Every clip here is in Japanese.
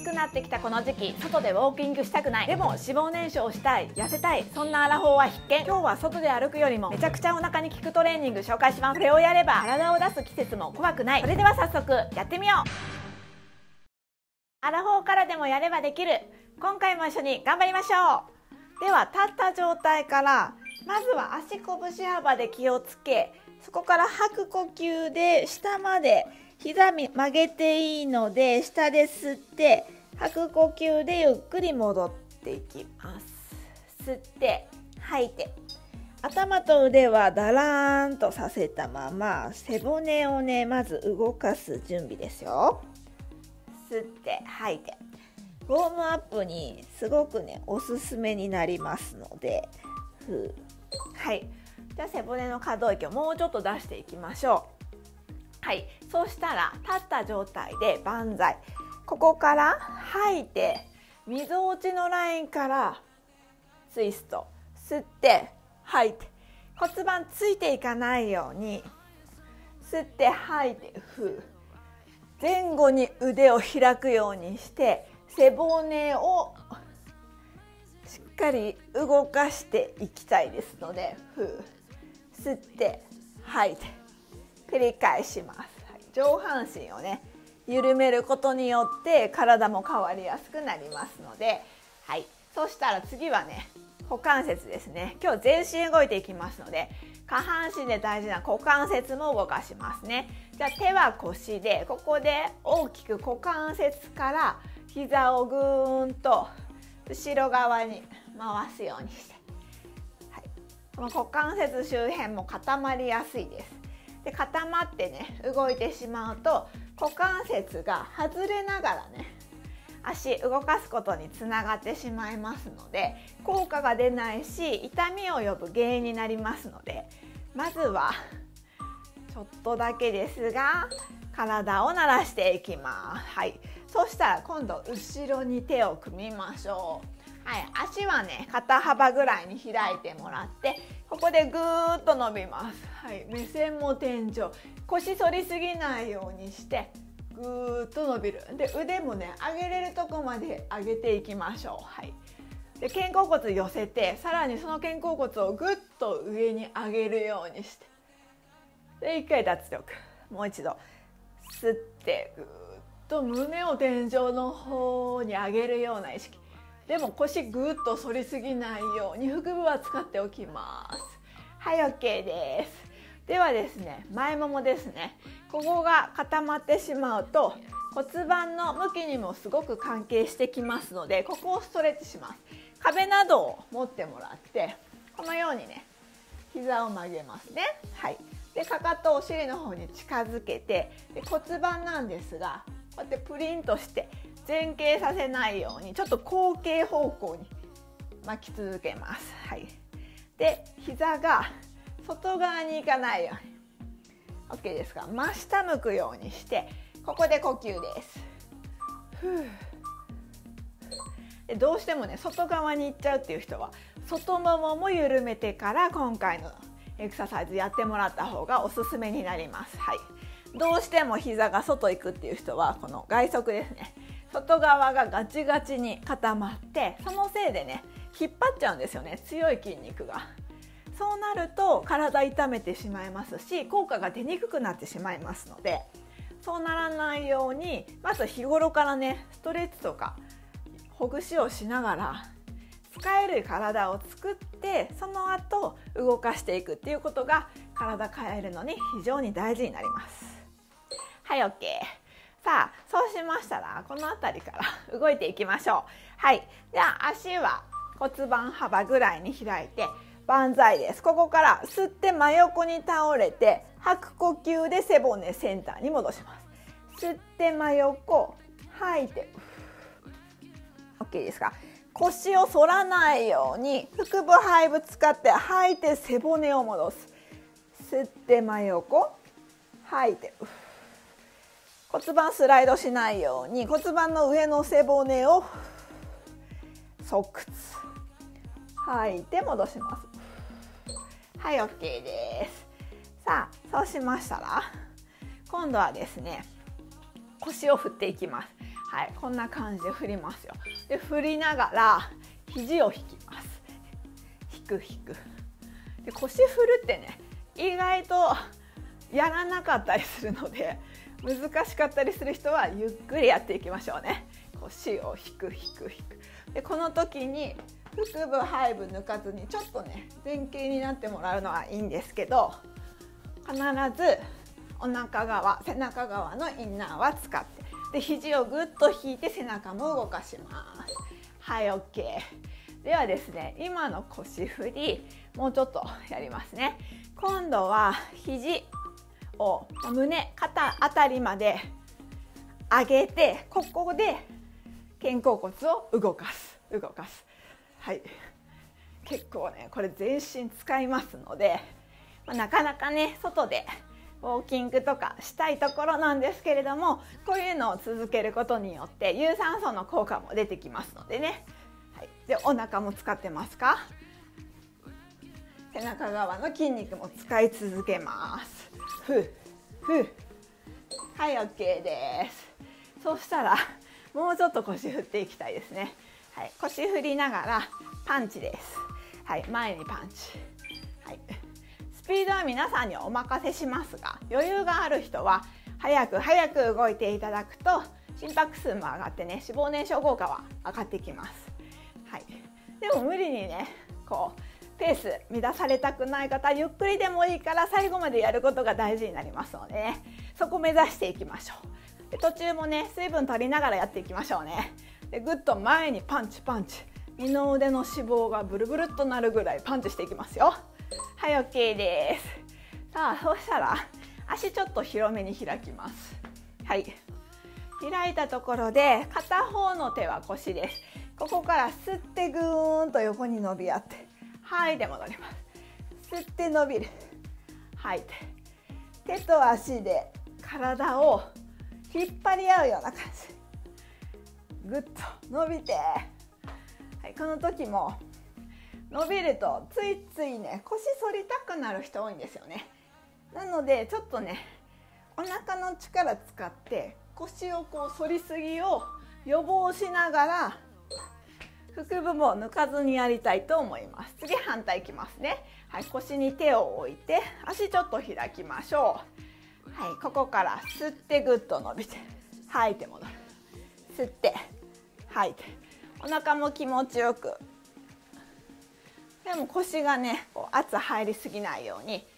くなってきたこの時期、外でウォーキングしたくない、でも脂肪燃焼したい、痩せたい、そんなアラフォーは必見。今日は外で歩くよりもめちゃくちゃお腹に効くトレーニング紹介します。これをやれば体を出す季節も怖くない。それでは早速やってみよう。アラフォーからでもやればできる。今回も一緒に頑張りましょう。では立った状態からまずは足拳幅で気をつけ、そこから吐く呼吸で下まで膝曲げていいので下で吸って吐く呼吸でゆっくり戻っていきます。吸って吐いて、頭と腕はだらーんとさせたまま背骨をねまず動かす準備ですよ。吸って吐いて、ウォームアップにすごくねおすすめになりますので、はい、じゃあ背骨の可動域をもうちょっと出していきましょう。はい、そうしたら立った状態で万歳。ここから吐いてみぞおちのラインからツイスト、吸って吐いて、骨盤ついていかないように吸って吐いて前後に腕を開くようにして背骨をしっかり動かしていきたいですので、吸って吐いて繰り返します。上半身をね緩めることによって体も変わりやすくなりますので、はい、そしたら次はね股関節ですね。今日全身動いていきますので下半身で大事な股関節も動かしますね。じゃあ手は腰で、ここで大きく股関節から膝をぐーんと後ろ側に回すようにして、はい、この股関節周辺も固まりやすいです。で固まってね動いてしまうと股関節が外れながらね足動かすことにつながってしまいますので効果が出ないし痛みを呼ぶ原因になりますので、まずはちょっとだけですが体を慣らしていきます。はい、そしたら今度後ろに手を組みましょう。はい、足はね肩幅ぐらいに開いてもらってここでぐーっと伸びます。はい、目線も天井、腰反りすぎないようにしてぐーっと伸びる。で腕もね上げれるとこまで上げていきましょう。はい、で肩甲骨寄せてさらにその肩甲骨をぐっと上に上げるようにして、で一回脱力、もう一度吸ってぐーっと胸を天井の方に上げるような意識でも腰ぐっと反りすぎないように腹部は使っておきます。はい、 OK です。ではですね前ももですね、ここが固まってしまうと骨盤の向きにもすごく関係してきますので、ここをストレッチします。壁などを持ってもらってこのようにね膝を曲げますね。はい、でかかとをお尻の方に近づけて、で骨盤なんですがこうやってプリンとして前傾させないようにちょっと後傾方向に巻き続けます。はい、で膝が外側に行かないように OK ですか。真下向くようにしてここで呼吸です。でどうしてもね外側に行っちゃうっていう人は外ももも緩めてから今回のエクササイズやってもらった方がおすすめになります。はい、どうしても膝が外行くっていう人はこの外側ですね、外側がガチガチに固まってそのせいでね引っ張っちゃうんですよね、強い筋肉が。そうなると体痛めてしまいますし効果が出にくくなってしまいますので、そうならないようにまず日頃からねストレッチとかほぐしをしながら使える体を作ってその後動かしていくっていうことが体変えるのに非常に大事になります。はい、 OK。 さあそうしましたらこの辺りから動いていきましょう。はい、では足は骨盤幅ぐらいに開いて万歳です。ここから吸って真横に倒れて吐く呼吸で背骨センターに戻します。吸って真横、吐いて OK ですか。腰を反らないように腹部背部使って吐いて背骨を戻す。吸って真横、吐いて骨盤スライドしないように骨盤の上の背骨を側屈、吐いて戻します。はい、 OK です。さあそうしましたら今度はですね腰を振っていきます。 はい、こんな感じで振りますよ。で振りながら肘を引きます。引く引く。で腰振るってね意外とやらなかったりするので、難しかったりする人はゆっくりやっていきましょうね。腰を引く引く引く。でこの時に腹部背部抜かずにちょっとね前傾になってもらうのはいいんですけど、必ずお腹側背中側のインナーは使って、で肘をぐっと引いて背中も動かします。はい OK。 ではですね、今の腰振りもうちょっとやりますね。今度は肘を胸肩あたりまで上げて、ここで肩甲骨を動かす。はい、結構ねこれ全身使いますので、なかなかね外でウォーキングとかしたいところなんですけれども、こういうのを続けることによって有酸素の効果も出てきますのでね。はい、でお腹も使ってますか？背中側の筋肉も使い続けます。ふうふう。はい OK です。そうしたらもうちょっと腰振っていきたいですね。はい、腰振りながらパンチです。はい、前にパンチ。はい、スピードは皆さんにお任せしますが、余裕がある人は早く動いていただくと心拍数も上がってね、脂肪燃焼効果は上がってきます。はい、でも無理にねこうペース乱されたくない方、ゆっくりでもいいから最後までやることが大事になりますのでね、そこ目指していきましょう。で途中もね水分取りながらやっていきましょうね。でぐっと前にパンチパンチ、二の腕の脂肪がブルブルっとなるぐらいパンチしていきますよ。はい OK です。さあそうしたら足ちょっと広めに開きます。はい、開いたところで片方の手は腰です。ここから吸ってぐーんと横に伸び合って、吐いて戻ります。吸って伸びる、吐いて、手と足で体を引っ張り合うような感じ。ぐっと伸びて、はい、この時も伸びるとついついね腰反りたくなる人多いんですよね。なのでちょっとねお腹の力使って腰をこう反りすぎを予防しながら腹部も抜かずにやりたいと思います。次反対いきますね。はい、腰に手を置いて足ちょっと開きましょう。はい、ここから吸ってぐっと伸びて吐いて戻る。吸って吐いて、お腹も気持ちよく、でも腰がねこう圧入りすぎないように、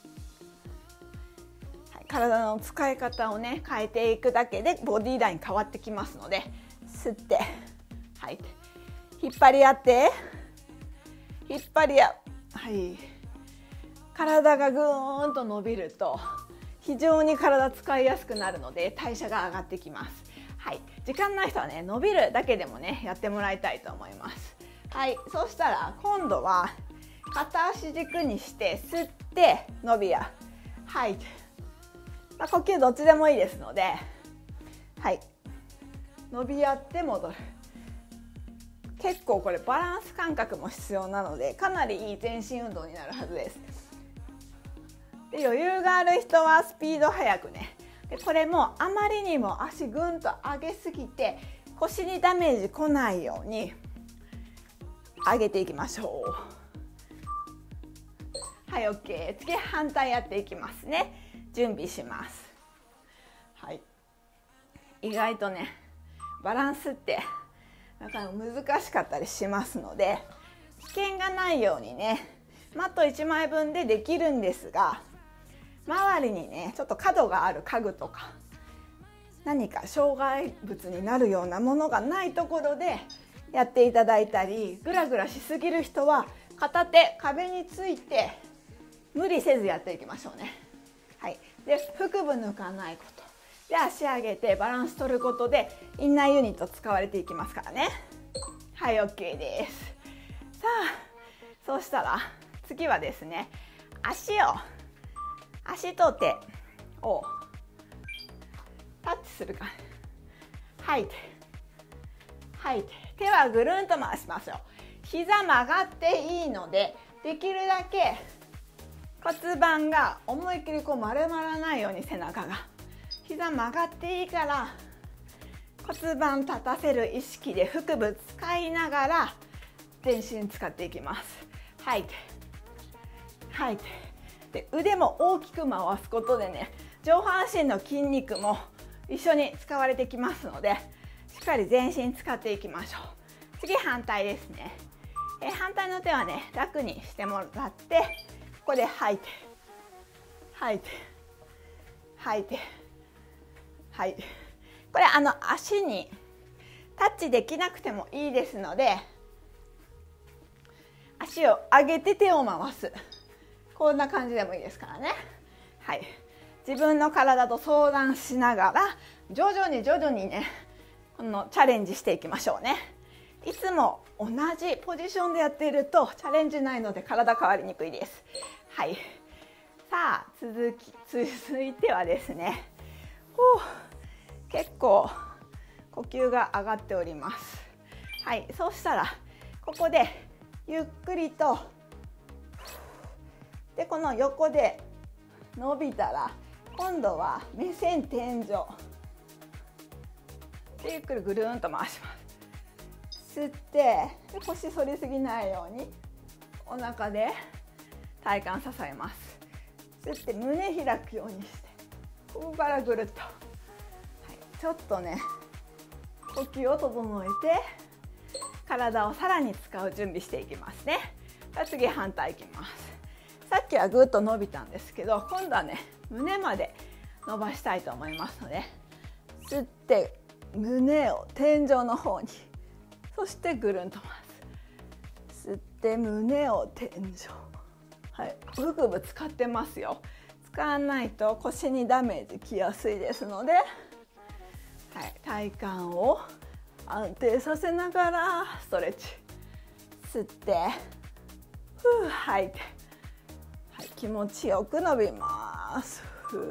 はい、体の使い方をね変えていくだけでボディライン変わってきますので、吸って吐いて、引っ張り合って引っ張り合う。はい、体がぐーんと伸びると非常に体使いやすくなるので代謝が上がってきます。はい、時間ない人はね伸びるだけでもねやってもらいたいと思います。はい、そうしたら今度は片足軸にして吸って伸び合う、吐いて、呼吸どっちでもいいですので、はい、伸び合って戻る。結構これバランス感覚も必要なのでかなりいい全身運動になるはずです。で余裕がある人はスピード速くね。でこれもあまりにも足ぐんと上げすぎて腰にダメージ来ないように上げていきましょう。はい OK。 次反対やっていきますね。準備します。はい、意外とねバランスってなかなか難しかったりしますので、危険がないようにねマット1枚分でできるんですが、周りにねちょっと角がある家具とか何か障害物になるようなものがないところでやっていただいたり、グラグラしすぎる人は片手壁について無理せずやっていきましょうね。はい、で腹部抜かないことで足上げてバランス取ることでインナーユニット使われていきますからね。はい OK です。さあそうしたら次はですね、足と手をタッチする感じ。吐いて吐いて、手はぐるんと回しますよ。膝曲がっていいのでできるだけ骨盤が思いっきりこう丸まらないように、背中が膝曲がっていいから骨盤立たせる意識で腹部使いながら全身使っていきます。吐いて吐いて、で腕も大きく回すことでね、上半身の筋肉も一緒に使われてきますので、しっかり全身使っていきましょう。次反対ですね。反対の手はね楽にしてもらって、ここで吐いて吐いて吐いて吐いて、これ足にタッチできなくてもいいですので、足を上げて手を回す、こんな感じでもいいですからね。はい、自分の体と相談しながら徐々にね、このチャレンジしていきましょうね。いつも同じポジションでやっているとチャレンジないので体変わりにくいです。はい、さあ続いてはですね、結構呼吸が上がっております。はい、そうしたらここでゆっくりと、でこの横で伸びたら今度は目線天井でゆっくりぐるんと回します。吸って、で腰反りすぎないようにお腹で体幹支えます。吸って胸開くようにして、ここからぐるっと、はい、ちょっとね呼吸を整えて体をさらに使う準備していきますね。次反対いきます。さっきはぐっと伸びたんですけど、今度はね胸まで伸ばしたいと思いますので、吸って胸を天井の方に、そしてぐるんと回す。吸って胸を天井、はい、腹部使ってますよ。使わないと腰にダメージきやすいですので、はい、体幹を安定させながらストレッチ。吸って吐いて、はい、気持ちよく伸びます。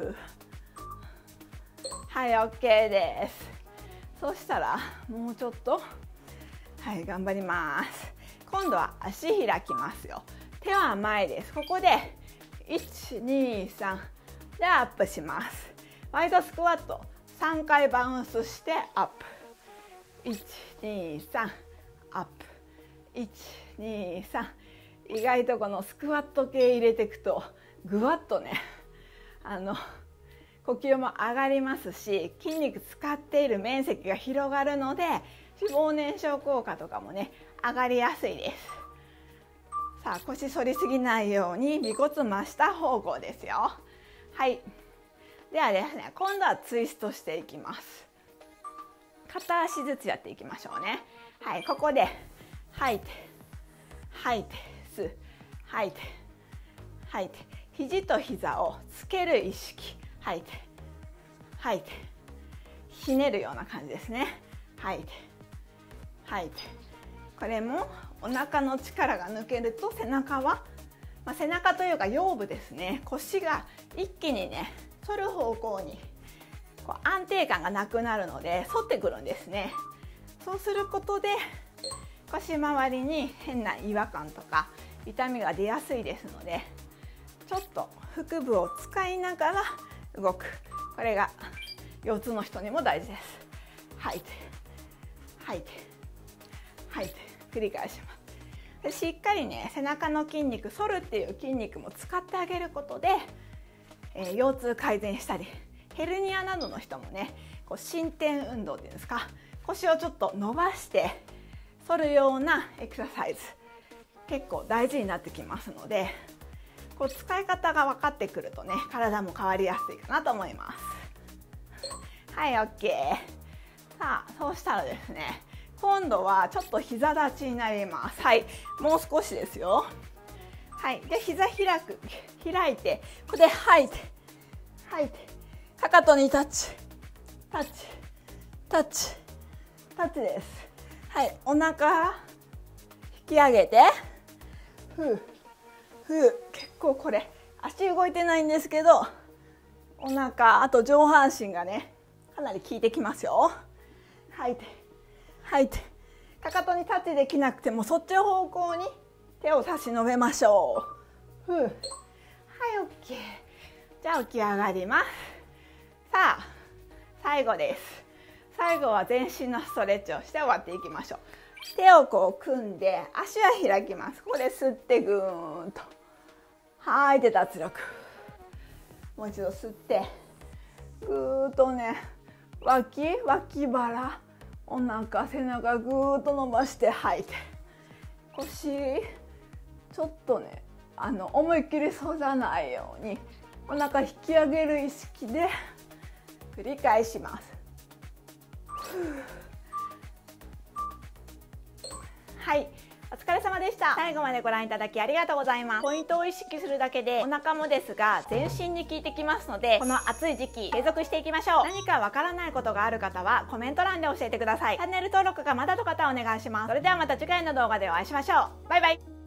はい、 OK です。そしたらもうちょっと、はい、頑張ります。今度は足開きますよ。手は前です。ここで1、2、3でアップします。ワイドスクワット3回バウンスしてアップ。1、2、3アップ。1、2、3。意外とこのスクワット系入れていくとぐわっとね、呼吸も上がりますし、筋肉使っている面積が広がるので脂肪燃焼効果とかもね上がりやすいです。さあ腰反りすぎないように尾骨真下方向ですよ。はい、ではですね、今度はツイストしていきます。片足ずつやっていきましょうね。はい、ここで吐いて吐いて吸う、吐いて吐いて、肘と膝をつける意識、吐いて吐いて、ひねるような感じですね。吐いて吐いて、これもお腹の力が抜けると背中は、背中というか腰部ですね、腰が一気にね反る方向にこう安定感がなくなるので反ってくるんですね。そうすることで腰周りに変な違和感とか痛みが出やすいですので、ちょっと腹部を使いながら動く、これが腰痛の人にも大事です。吐いて吐いて吐いて繰り返します。でしっかりね背中の筋肉、反るっていう筋肉も使ってあげることで、腰痛改善したり、ヘルニアなどの人もねこう伸展運動っていうんですか、腰をちょっと伸ばして反るようなエクササイズ結構大事になってきますので、こう使い方が分かってくるとね体も変わりやすいかなと思います。はい、 OK。 さあそうしたらですね、今度はちょっと膝立ちになります。はい、もう少しですよ。はい、で膝開いて、ここで吐いて吐いて、かかとにタッチタッチタッチタッチです。はい、お腹引き上げて、結構これ足動いてないんですけど、お腹、あと上半身がねかなり効いてきますよ。吐いて吐いて、かかとにタッチできなくてもそっちの方向に手を差し伸べましょう。はい、 OK。 じゃあ起き上がります。さあ最後です。 最後は全身のストレッチをして終わっていきましょう。手をこう組んで足は開きます。ここで吸ってぐーんと吐いて脱力。もう一度吸ってぐーっとね、脇腹、お腹、背中ぐーっと伸ばして吐いて、腰ちょっとね思いっきり反らないようにお腹引き上げる意識で繰り返します。はい、お疲れ様でした。最後までご覧いただきありがとうございます。ポイントを意識するだけでお腹もですが全身に効いてきますので、この暑い時期継続していきましょう。何かわからないことがある方はコメント欄で教えてください。チャンネル登録がまだの方はお願いします。それではまた次回の動画でお会いしましょう。バイバイ。